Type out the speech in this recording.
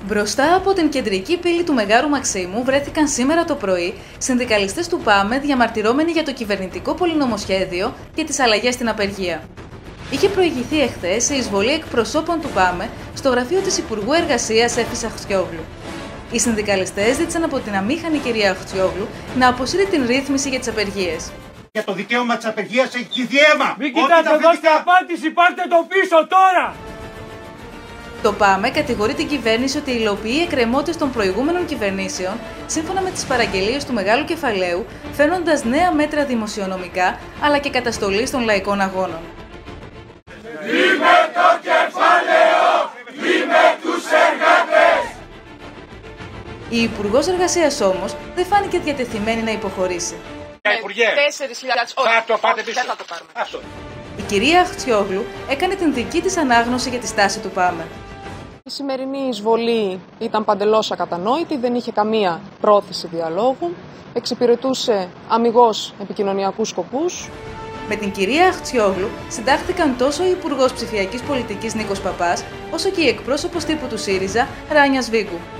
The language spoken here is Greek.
Μπροστά από την κεντρική πύλη του Μεγάρου Μαξίμου βρέθηκαν σήμερα το πρωί συνδικαλιστές του ΠΑΜΕ διαμαρτυρόμενοι για το κυβερνητικό πολυνομοσχέδιο και τις αλλαγές στην απεργία. Είχε προηγηθεί εχθές η εισβολή εκπροσώπων του ΠΑΜΕ στο γραφείο της Υπουργού Εργασίας Έφης Αχτσιόγλου. Οι συνδικαλιστές ζήτησαν από την αμήχανη κυρία Αχτσιόγλου να αποσύρει την ρύθμιση για τις απεργίες. Για το δικαίωμα της απεργίας έχει διαίμα. Μην κοιτάτε, δώστε απάντηση, πάρτε το πίσω τώρα! Το ΠΑΜΕ κατηγορεί την κυβέρνηση ότι υλοποιεί εκκρεμότητες των προηγούμενων κυβερνήσεων σύμφωνα με τις παραγγελίες του Μεγάλου Κεφαλαίου, φέρνοντας νέα μέτρα δημοσιονομικά αλλά και καταστολή των λαϊκών αγώνων. Είμαι το κεφάλαιο, είμαι τους εργάτες! Η Υπουργός Εργασίας όμως δεν φάνηκε διατεθειμένη να υποχωρήσει. Υπουργέ, 4.000, θα το πάτε πίσω. δεν θα το πάρουμε. Η κυρία Αχτσιόγλου έκανε την δική της ανάγνωση για τη στάση του ΠΑΜΕ. Η σημερινή εισβολή ήταν παντελώς ακατανόητη, δεν είχε καμία πρόθεση διαλόγου, εξυπηρετούσε αμιγώς επικοινωνιακούς σκοπούς. Με την κυρία Αχτσιόγλου συντάχθηκαν τόσο ο Υπουργός Ψηφιακής Πολιτικής Νίκος Παπάς, όσο και η εκπρόσωπος τύπου του ΣΥΡΙΖΑ Ράνια Σβίγκου.